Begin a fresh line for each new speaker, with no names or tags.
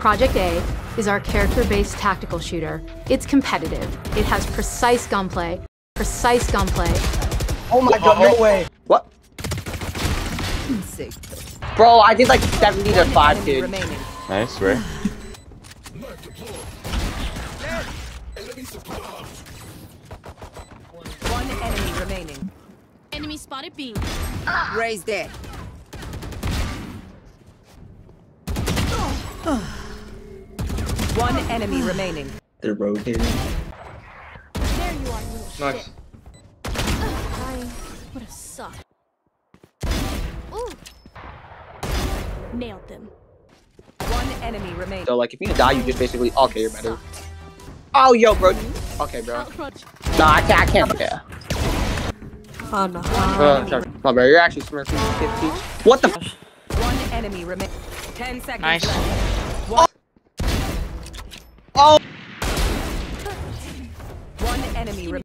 Project A is our character-based tactical shooter. It's competitive. It has precise gunplay.
Oh my god, no way.
What? Bro, I did like 70 to 5, dude.
Nice, right?
One enemy remaining.
Enemy spotted B.
Raise there. One enemy remaining.
They're rotating.
There you are, you little
Nice.
shit. Dying would have sucked. Ooh. Nailed them.
One enemy remaining.
So like, if you die, you just basically okay, you're better. Oh, yo, bro. Okay, bro.
Outrunch.
No, I can't. Yeah.
Oh no.
No, bro, you're actually smurfing 50. What the?
One enemy remaining. 10 seconds
Nice.
left. One.
Oh.
One enemy remaining.